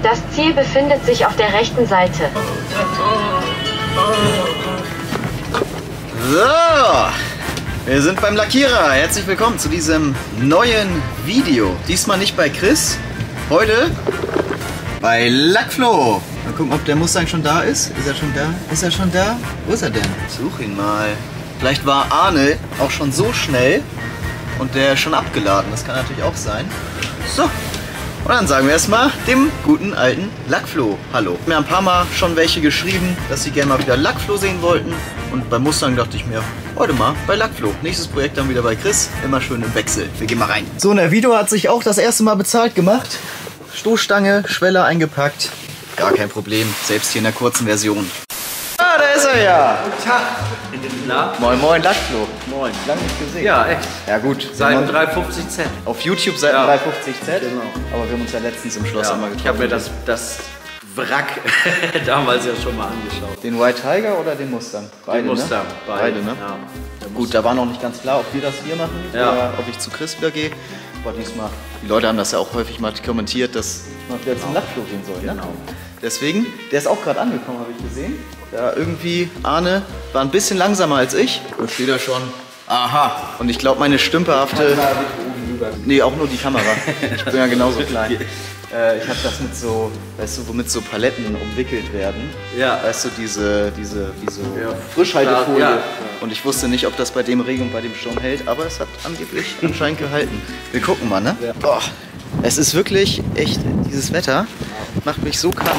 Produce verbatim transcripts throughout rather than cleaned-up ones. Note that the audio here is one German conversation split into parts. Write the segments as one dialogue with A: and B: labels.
A: Das Ziel befindet sich auf der rechten Seite.
B: So, wir sind beim Lackierer. Herzlich willkommen zu diesem neuen Video. Diesmal nicht bei Chris, heute bei Lackflo. Mal gucken, ob der Mustang schon da ist. Ist er schon da? Ist er schon da? Wo ist er denn? Such ihn mal. Vielleicht war Arne auch schon so schnell und der ist schon abgeladen. Das kann natürlich auch sein. So. Und dann sagen wir erstmal dem guten alten Lackflo hallo. Mir haben ein paar Mal schon welche geschrieben, dass sie gerne mal wieder Lackflo sehen wollten. Und beim Mustang dachte ich mir, heute mal bei Lackflo. Nächstes Projekt dann wieder bei Chris. Immer schön im Wechsel. Wir gehen mal rein. So, und der Video hat sich auch das erste Mal bezahlt gemacht. Stoßstange, Schweller eingepackt. Gar kein Problem, selbst hier in der kurzen Version. Ah, da ist er ja.
C: Guten Tag. Na?
B: Moin, moin, Lackflo.
C: Moin.
B: Lange nicht gesehen.
C: Ja, echt.
B: Ja gut.
C: Seit drei fünfzig Z.
B: Auf YouTube seit
C: Ja.
B: drei fünfzig Z.
C: Genau.
B: Aber wir haben uns ja letztens im Schloss
C: Ja,
B: einmal getroffen.
C: ich habe mir das, das Wrack damals ja schon mal angeschaut.
B: Den White Tiger oder den Mustang? Beide,
C: Den Mustang,
B: ne?
C: beide.
B: Beide, ne?
C: Ja. Der
B: Gut, da war noch nicht ganz klar, ob wir das hier machen
C: Ja.
B: oder ob ich zu Chris wieder gehe. Aber diesmal, die Leute haben das ja auch häufig mal kommentiert, dass man wieder zum Lackflo gehen soll. Ne?
C: Genau.
B: Deswegen, der ist auch gerade angekommen, habe ich gesehen. Da irgendwie, Arne war ein bisschen langsamer als ich. Da steht er schon. Aha. Und ich glaube, meine stümperhafte... Nee, auch nur die Kamera. Ich bin ja genauso klein. Äh, ich habe das mit so, weißt du, womit so Paletten umwickelt werden.
C: Ja.
B: Weißt du, diese, diese, wie so
C: Ja.
B: Frischhaltefolie.
C: Ja, ja.
B: Und ich wusste nicht, ob das bei dem Regen und bei dem Sturm hält, aber es hat angeblich anscheinend gehalten. Wir gucken mal, ne?
C: Ja.
B: Boah, es ist wirklich echt, dieses Wetter macht mich so krank.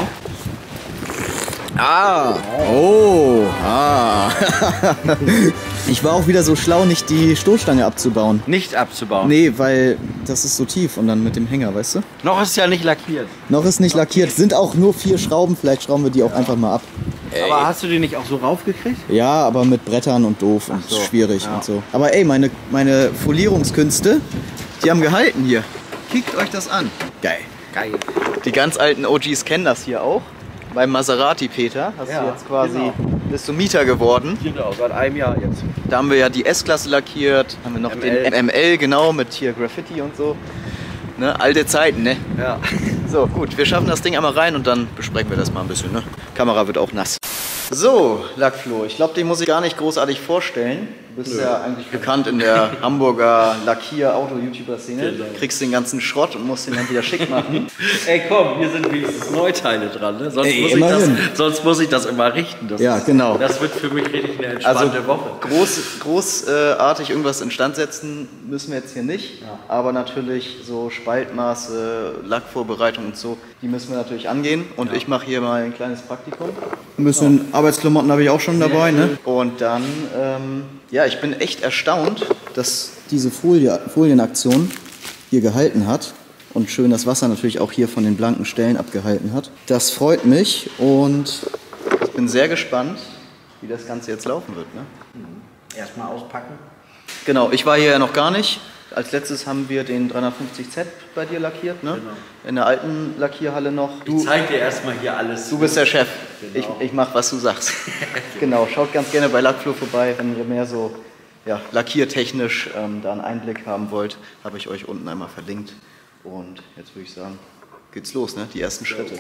B: Ah, oh, ah. Ich war auch wieder so schlau, nicht die Stoßstange abzubauen.
C: Nicht abzubauen.
B: Nee, weil das ist so tief und dann mit dem Hänger, weißt du?
C: Noch ist ja nicht lackiert.
B: Noch ist nicht lackiert, sind auch nur vier Schrauben, vielleicht schrauben wir die auch einfach mal ab.
C: Aber hast du die nicht auch so raufgekriegt?
B: Ja, aber mit Brettern und doof und
C: so,
B: schwierig
C: ja.
B: und so. Aber ey, meine, meine Folierungskünste, die haben gehalten hier. Kickt euch das an. Geil.
C: Geil.
B: Die ganz alten O Gs kennen das hier auch. Beim Maserati Peter hast
C: Ja,
B: du jetzt quasi,
C: genau.
B: bist du Mieter geworden.
C: Genau, seit einem Jahr jetzt.
B: Da haben wir ja die S-Klasse lackiert, haben wir noch
C: M L.
B: den M L, genau, mit hier Graffiti und so. Ne, alte Zeiten, ne?
C: Ja.
B: So, gut, wir schaffen das Ding einmal rein und dann besprechen wir das mal ein bisschen, ne? Kamera wird auch nass. So, Lackflo, ich glaube, den muss ich gar nicht großartig vorstellen. Du bist
C: Nö.
B: ja eigentlich bekannt in der Hamburger Lackier-Auto-YouTuber-Szene.
C: Genau.
B: Kriegst den ganzen Schrott und musst den dann wieder schick machen.
C: Ey komm, hier sind wenigstens Neuteile dran. Ne? Sonst,
B: Ey,
C: muss ich das,
B: immerhin.
C: sonst muss ich das immer richten. Das
B: Ja,
C: ist,
B: genau.
C: Das wird für mich richtig eine entspannte
B: Also
C: Woche.
B: groß, großartig irgendwas instand setzen müssen wir jetzt hier nicht.
C: Ja.
B: Aber natürlich so Spaltmaße, Lackvorbereitung und so, die müssen wir natürlich angehen. Und
C: Ja.
B: ich mache hier mal ein kleines Praktikum. Ein bisschen Arbeitsklamotten habe ich auch schon dabei. Ne? Und dann, ähm, ja, ich bin echt erstaunt, dass diese Folie, Folienaktion hier gehalten hat. Und schön das Wasser natürlich auch hier von den blanken Stellen abgehalten hat. Das freut mich und ich bin sehr gespannt, wie das Ganze jetzt laufen wird. Ne?
C: Erstmal auspacken.
B: Genau, ich war hier ja noch gar nicht. Als letztes haben wir den dreihundertfünfzig Z bei dir lackiert, ne?
C: Genau.
B: In der alten Lackierhalle noch.
C: Ich
B: Du,
C: zeig dir erstmal hier alles.
B: du bist der Chef.
C: Genau.
B: Ich, ich mach, was du sagst. Genau, schaut ganz gerne bei Lackflo vorbei, wenn ihr mehr so ja, lackiertechnisch ähm, da einen Einblick haben wollt. Habe ich euch unten einmal verlinkt. Und jetzt würde ich sagen, geht's los, ne? Die ersten Schritte.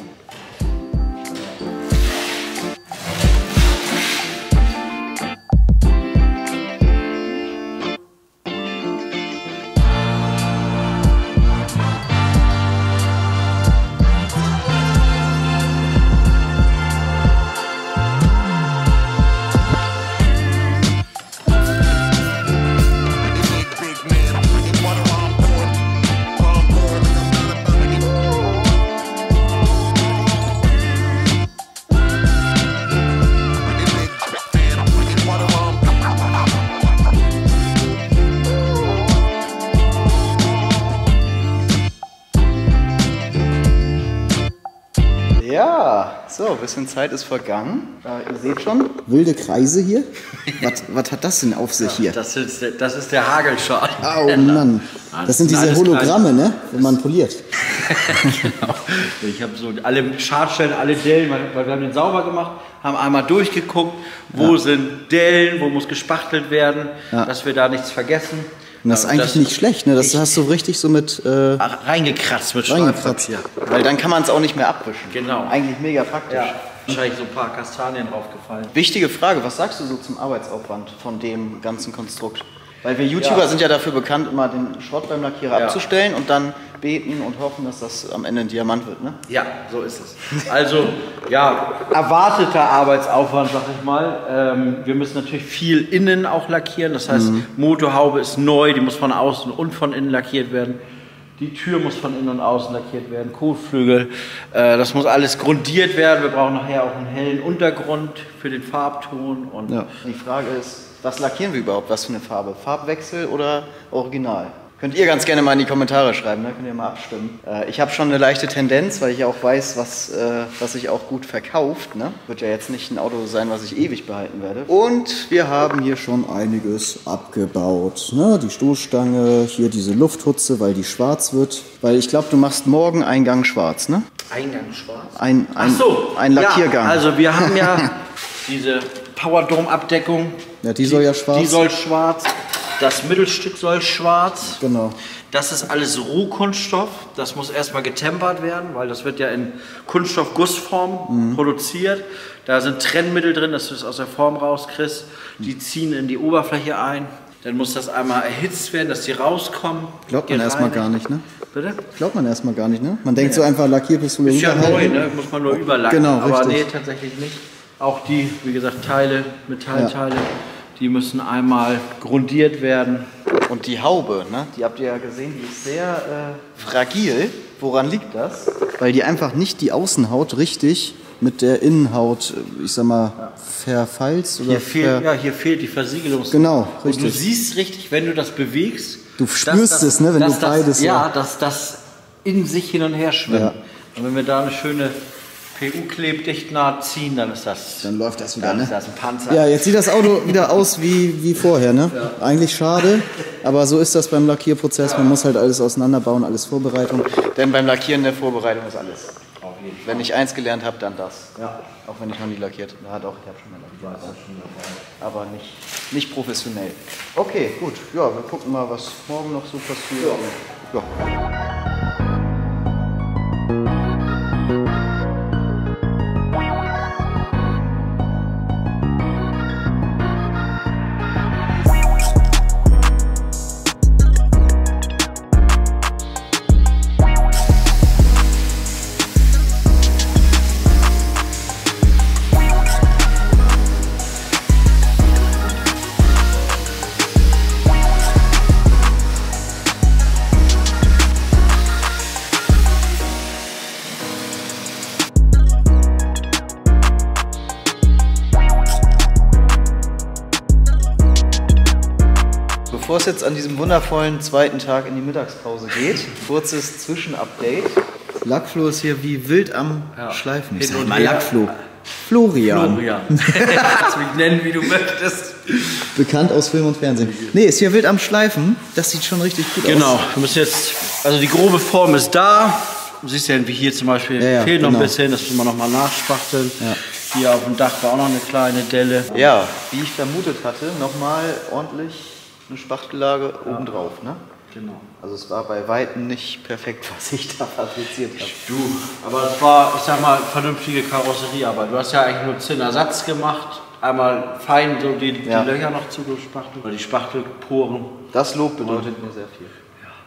B: Ja, so, ein bisschen Zeit ist vergangen. Äh, ihr seht schon, wilde Kreise hier. Was, was hat das denn auf sich hier?
C: Das ist, der- das ist der Hagelschaden.
B: Oh Mann, das sind diese
C: Alles
B: Hologramme, ne? Wenn man poliert.
C: Genau. Ich habe so alle Schadstellen, alle Dellen, weil wir haben den sauber gemacht, haben einmal durchgeguckt, wo
B: Ja.
C: sind Dellen, wo muss gespachtelt werden,
B: Ja.
C: dass wir da nichts vergessen.
B: Und das ist eigentlich
C: das
B: nicht schlecht, ne? Das hast du richtig so mit... Äh,
C: reingekratzt mit
B: reingekratzt.
C: Schreibpapier.
B: Weil dann kann man es auch nicht mehr abwischen.
C: Genau.
B: Eigentlich mega praktisch.
C: Ja, wahrscheinlich so ein paar Kastanien draufgefallen.
B: Wichtige Frage, was sagst du so zum Arbeitsaufwand von dem ganzen Konstrukt? Weil wir YouTuber ja. sind ja dafür bekannt, immer den Schrott beim Lackierer ja. abzustellen und dann beten und hoffen, dass das am Ende ein Diamant wird, ne?
C: Ja, so ist es. Also, ja, erwarteter Arbeitsaufwand, sag ich mal. Ähm, wir müssen natürlich viel innen auch lackieren. Das heißt, mhm. Motorhaube ist neu, die muss von außen und von innen lackiert werden. Die Tür muss von innen und außen lackiert werden, Kotflügel. Äh, das muss alles grundiert werden. Wir brauchen nachher auch einen hellen Untergrund für den Farbton. Und
B: ja. Die Frage ist, was lackieren wir überhaupt? Was für eine Farbe? Farbwechsel oder Original? Könnt ihr ganz gerne mal in die Kommentare schreiben, ne? Könnt ihr mal abstimmen. Äh, ich habe schon eine leichte Tendenz, weil ich ja auch weiß, was, äh, was sich auch gut verkauft. Ne? Wird ja jetzt nicht ein Auto sein, was ich ewig behalten werde. Und wir haben hier schon einiges abgebaut. Ne? Die Stoßstange, hier diese Lufthutze, weil die schwarz wird. Weil ich glaube, du machst morgen Eingang schwarz, ne?
C: Eingang schwarz?
B: Ein, ein,
C: Ach so,
B: ein Lackiergang.
C: Ja, also wir haben ja diese Powerdome-Abdeckung.
B: Ja, die soll ja schwarz.
C: Die soll schwarz. Das Mittelstück soll schwarz.
B: Genau.
C: Das ist alles Rohkunststoff. Das muss erstmal getempert werden, weil das wird ja in Kunststoffgussform mhm. produziert. Da sind Trennmittel drin, dass du es aus der Form rauskriegst. Die ziehen in die Oberfläche ein. Dann muss das einmal erhitzt werden, dass die rauskommen.
B: Glaubt man erstmal gar nicht, ne?
C: Bitte?
B: Glaubt man erstmal gar nicht, ne? Man denkt ja. so einfach Lackierpistole
C: ist ja neu, ne? Muss man nur überlacken.
B: Genau,
C: aber
B: richtig.
C: nee, tatsächlich nicht. Auch die, wie gesagt, Teile, Metallteile. Ja. Die müssen einmal grundiert werden.
B: Und die Haube, ne, die habt ihr ja gesehen, die ist sehr äh, fragil. Woran liegt das? Weil die einfach nicht die Außenhaut richtig mit der Innenhaut, ich sag mal, ja. verfalzt. Oder
C: hier, fehlt, ja, hier fehlt die Versiegelung.
B: Genau, richtig.
C: Und du siehst richtig, wenn du das bewegst.
B: Du spürst das, es, ne, wenn du beides...
C: Das, ja, dass das in sich hin und her schwimmt. Ja. Und wenn wir da eine schöne... P U-Klebdichtnaht ziehen, dann ist das.
B: Dann läuft das wieder,
C: dann
B: ne?
C: Ist das ein Panzer.
B: Ja, jetzt sieht das Auto wieder aus wie, wie vorher, ne? Ja. Eigentlich schade, aber so ist das beim Lackierprozess. Man muss halt alles auseinanderbauen, alles Vorbereitung. Denn beim Lackieren der Vorbereitung ist alles.
C: Auf jeden Fall.
B: Wenn ich eins gelernt habe, dann das.
C: Ja.
B: Auch wenn ich noch nie lackiert habe. Ja, doch, ich habe schon mal lackiert. Ja, aber nicht, nicht professionell. Okay, gut. Ja, wir gucken mal, was morgen noch so passiert. Ja. Ja. Bevor es jetzt an diesem wundervollen zweiten Tag in die Mittagspause geht, kurzes Zwischenupdate. Lackflo ist hier wie wild am ja. Schleifen. Ich sag mal Lackflo. Florian.
C: Florian. Kannst mich nennen, wie du möchtest.
B: Bekannt aus Film und Fernsehen. Nee, ist hier wild am Schleifen. Das sieht schon richtig gut
C: genau.
B: aus.
C: Genau. Wir müssen jetzt, also die grobe Form ist da. Du siehst ja, wie hier zum Beispiel,
B: ja, ja,
C: fehlt
B: genau.
C: noch ein bisschen, das müssen wir noch mal nachspachteln. Ja. Hier auf dem Dach war auch noch eine kleine Delle.
B: Ja, wie ich vermutet hatte, nochmal ordentlich eine Spachtellage ja. obendrauf, ne?
C: Genau.
B: Also es war bei Weitem nicht perfekt, was ich da fabriziert habe.
C: Du, aber es war, ich sag mal, vernünftige Karosseriearbeit. Du hast ja eigentlich nur Zinnersatz gemacht, einmal fein so die, ja. die Löcher noch zugespachtelt, oder die Spachtelporen.
B: Das Lob bedeutet mir sehr viel.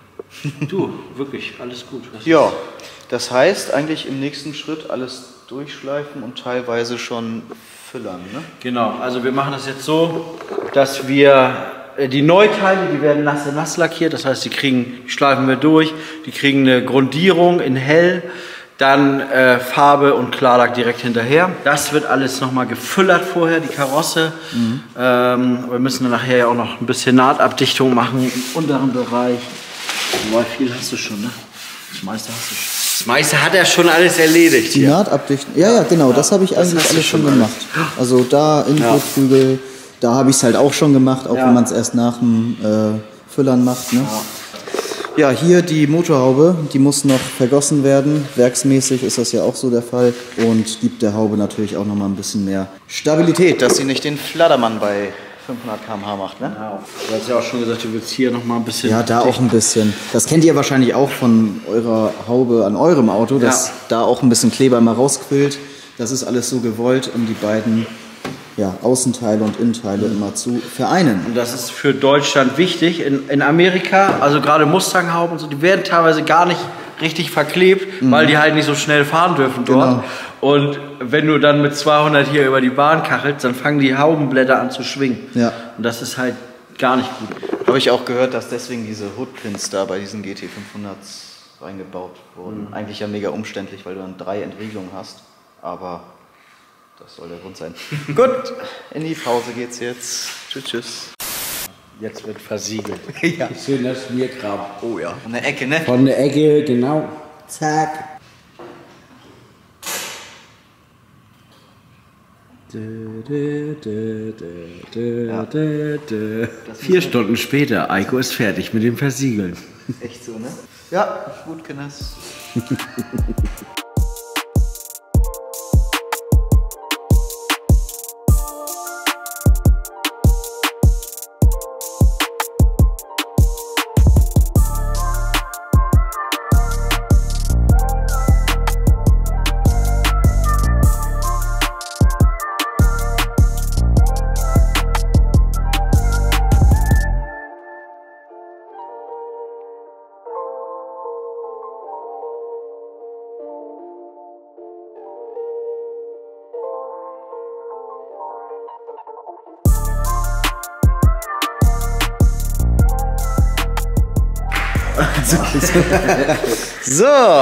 C: Ja. Du, wirklich, alles gut. Das
B: ja, das heißt eigentlich im nächsten Schritt alles durchschleifen und teilweise schon füllern, ne?
C: Genau, also wir machen das jetzt so, dass wir die Neuteile, die werden nass, nass lackiert, das heißt, die kriegen, die schleifen wir durch, die kriegen eine Grundierung in hell, dann äh, Farbe und Klarlack direkt hinterher. Das wird alles nochmal gefüllert vorher, die Karosse. Mhm. Ähm, wir müssen dann nachher ja auch noch ein bisschen Nahtabdichtung machen im unteren Bereich. Aber viel hast du schon, ne? Das meiste hast du schon. Das meiste hat er schon alles erledigt.
B: Die Nahtabdichtung, ja, ja, genau, ja, das habe ich das eigentlich alles schon gemacht. Alles. Also da in ja. Kotflügel. Da habe ich es halt auch schon gemacht, auch ja. wenn man es erst nach dem äh, Füllern macht. Ne? Ja. ja, hier die Motorhaube, die muss noch vergossen werden. Werksmäßig ist das ja auch so der Fall und gibt der Haube natürlich auch noch mal ein bisschen mehr Stabilität, dass sie nicht den Flattermann bei fünfhundert Kilometer pro Stunde macht, ne?
C: Ja, du hast ja auch schon gesagt, du willst hier noch mal ein bisschen...
B: Ja, da auch ein bisschen. Das kennt ihr wahrscheinlich auch von eurer Haube an eurem Auto, dass ja. da auch ein bisschen Kleber mal rausquillt. Das ist alles so gewollt, um die beiden ja, Außenteile und Innenteile immer zu vereinen.
C: Und das ist für Deutschland wichtig. In, in Amerika, also gerade Mustang-Hauben und so, die werden teilweise gar nicht richtig verklebt, mhm. weil die halt nicht so schnell fahren dürfen dort. Genau. Und wenn du dann mit zweihundert hier über die Bahn kachelst, dann fangen die Haubenblätter an zu schwingen. Ja. Und das ist halt gar nicht gut.
B: Habe ich auch gehört, dass deswegen diese Hoodpins da bei diesen G T fünfhundert reingebaut wurden. Mhm. Eigentlich ja mega umständlich, weil du dann drei Entriegelungen hast. Aber das soll der Grund sein. Gut, in die Pause geht's jetzt. Tschüss, tschüss.
C: Jetzt wird versiegelt.
D: Ja. Schön das Schmiergrab.
B: Oh ja, von der Ecke, ne?
D: Von der Ecke, genau. Zack. Ja. Vier Stunden später, Eiko ist fertig mit dem Versiegeln.
B: Echt so, ne? Ja, gut, Kinders. So,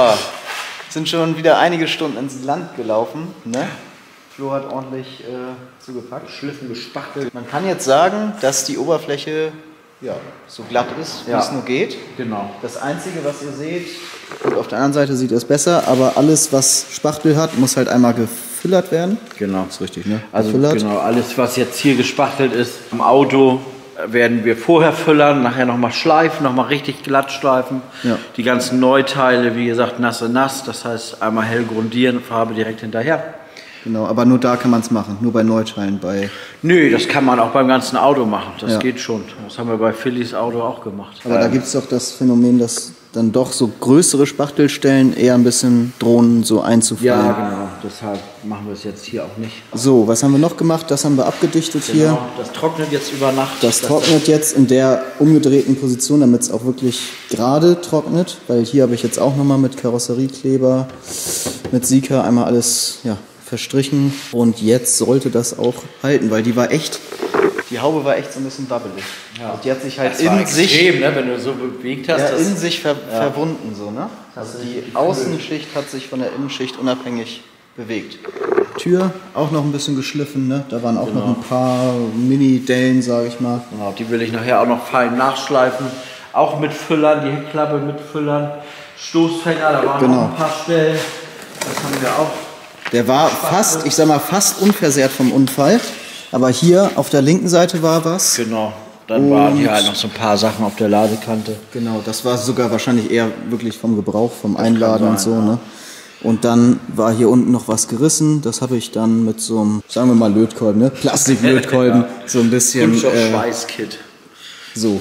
B: sind schon wieder einige Stunden ins Land gelaufen. Ne? Flo hat ordentlich äh, zugepackt.
C: Schliffen, gespachtelt.
B: Man kann jetzt sagen, dass die Oberfläche ja, so glatt ist, wie ja. es nur geht.
C: Genau.
B: Das Einzige, was ihr seht, gut, auf der anderen Seite sieht es besser, aber alles, was Spachtel hat, muss halt einmal gefillert werden.
C: Genau.
B: Das ist richtig, ne?
C: Also gefillert. Genau, alles, was jetzt hier gespachtelt ist, im Auto werden wir vorher füllern, nachher nochmal schleifen, nochmal richtig glatt schleifen. Ja. Die ganzen Neuteile, wie gesagt, nasse nass, das heißt einmal hell grundieren, Farbe direkt hinterher.
B: Genau, aber nur da kann man es machen, nur bei Neuteilen. Bei
C: Nö, das kann man auch beim ganzen Auto machen, das ja. geht schon. Das haben wir bei Phillys Auto auch gemacht.
B: Aber ähm. da gibt es doch das Phänomen, dass dann doch so größere Spachtelstellen eher ein bisschen drohen, so einzufallen.
C: Ja, genau, deshalb machen wir es jetzt hier auch nicht.
B: So, was haben wir noch gemacht? Das haben wir abgedichtet genau. hier.
C: Das trocknet jetzt über Nacht.
B: Das, das trocknet das jetzt in der umgedrehten Position, damit es auch wirklich gerade trocknet. Weil hier habe ich jetzt auch nochmal mit Karosseriekleber, mit Sika einmal alles ja, verstrichen. Und jetzt sollte das auch halten, weil die war echt, die Haube war echt so ein bisschen wabbelig. Ja. Und die hat sich halt das in war extrem, sich,
C: ne, wenn du so bewegt hast,
B: ja,
C: das
B: in sich ver ja. verwunden so, ne? Also die Außenschicht hat sich von der Innenschicht unabhängig bewegt. Tür auch noch ein bisschen geschliffen, ne? Da waren auch genau. noch ein paar Mini-Dellen, sage ich mal.
C: Genau, die will ich nachher auch noch fein nachschleifen, auch mit Füllern, die Heckklappe mit Füllern, Stoßfänger, da waren genau. noch ein paar Stellen. Das haben wir auch.
B: Der war fast, ich sag mal, fast unversehrt vom Unfall. Aber hier auf der linken Seite war was.
C: Genau, dann waren hier halt noch so ein paar Sachen auf der Ladekante.
B: Genau, das war sogar wahrscheinlich eher wirklich vom Gebrauch, vom Einladen und so. Ja. Ne? Und dann war hier unten noch was gerissen. Das habe ich dann mit so einem, sagen wir mal Lötkolben, ne? Plastiklötkolben, ja. so ein bisschen.
C: Kunststoff-Schweißkit.
B: Äh, so,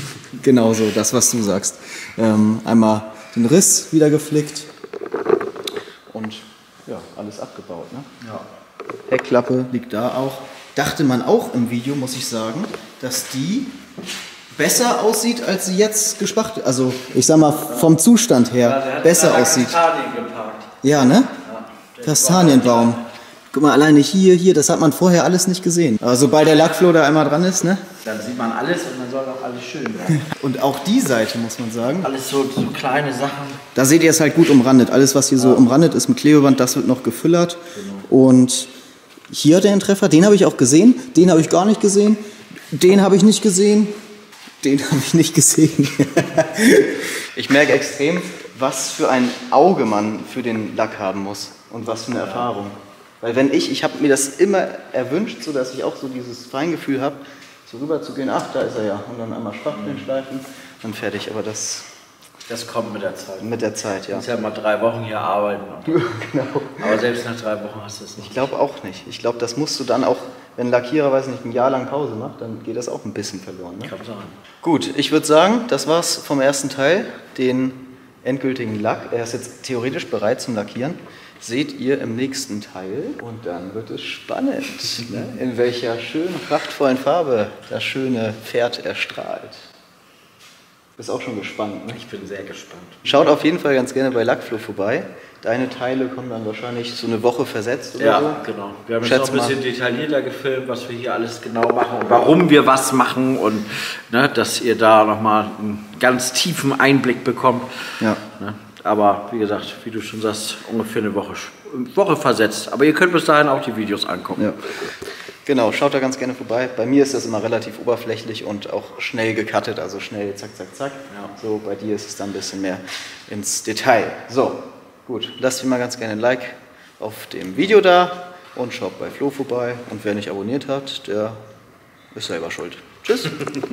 B: genau so, das was du sagst. Ähm, einmal den Riss wieder geflickt und ja, alles abgebaut. Ne? Ja. Heckklappe liegt da auch. Dachte man auch im Video, muss ich sagen, dass die besser aussieht, als sie jetzt gespachtelt. Also ich sag mal vom Zustand her ja, besser aussieht.
C: Kastanien geparkt.
B: Ja, ne? Ja, Kastanienbaum. Guck mal, alleine hier, hier, das hat man vorher alles nicht gesehen. Aber sobald der Lackfloh da einmal dran ist, ne?
C: Dann sieht man alles und dann soll auch alles schön werden.
B: Und auch die Seite, muss man sagen.
C: Alles so, so kleine Sachen.
B: Da seht ihr es halt gut umrandet. Alles, was hier ja. so umrandet ist mit Klebeband, das wird noch gefüllert. Genau. Und hier der Treffer, den habe ich auch gesehen, den habe ich gar nicht gesehen, den habe ich nicht gesehen, den habe ich nicht gesehen. Ich merke extrem, was für ein Auge man für den Lack haben muss und was für eine Erfahrung. Weil wenn ich, ich habe mir das immer erwünscht, so dass ich auch so dieses Feingefühl habe, so rüber zu gehen, ach, da ist er ja, und dann einmal Spachteln schleifen, dann fertig. Aber das
C: Das kommt mit der Zeit.
B: Mit der Zeit, ja.
C: Du musst ja mal drei Wochen hier arbeiten.
B: Genau.
C: Aber selbst nach drei Wochen hast du es nicht.
B: Ich glaube auch nicht. Ich glaube, das musst du dann auch, wenn ein Lackierer, weiß nicht, ein Jahr lang Pause macht, dann geht das auch ein bisschen verloren. Ne?
C: Kann sein.
B: Gut, ich würde sagen, das war's vom ersten Teil. Den endgültigen Lack. Er ist jetzt theoretisch bereit zum Lackieren. Seht ihr im nächsten Teil. Und dann wird es spannend, ne? In welcher schönen, prachtvollen Farbe das schöne Pferd erstrahlt. Bist auch schon gespannt, ne?
C: Ich bin sehr gespannt.
B: Schaut auf jeden Fall ganz gerne bei Lackfloh vorbei. Deine Teile kommen dann wahrscheinlich so eine Woche versetzt oder
C: Ja,
B: so.
C: genau. Wir haben jetzt
B: Schätz
C: noch ein bisschen
B: mal.
C: detaillierter gefilmt, was wir hier alles genau machen und warum wir was machen und ne, dass ihr da nochmal einen ganz tiefen Einblick bekommt.
B: Ja.
C: Ne? Aber wie gesagt, wie du schon sagst, ungefähr eine Woche, Woche versetzt. Aber ihr könnt bis dahin auch die Videos angucken.
B: Ja. Genau, schaut da ganz gerne vorbei. Bei mir ist das immer relativ oberflächlich und auch schnell gecuttet, also schnell zack, zack, zack.
C: Ja.
B: So, bei dir ist es dann ein bisschen mehr ins Detail. So, gut, lasst mir mal ganz gerne ein Like auf dem Video da und schaut bei Flo vorbei. Und wer nicht abonniert hat, der ist selber schuld. Tschüss!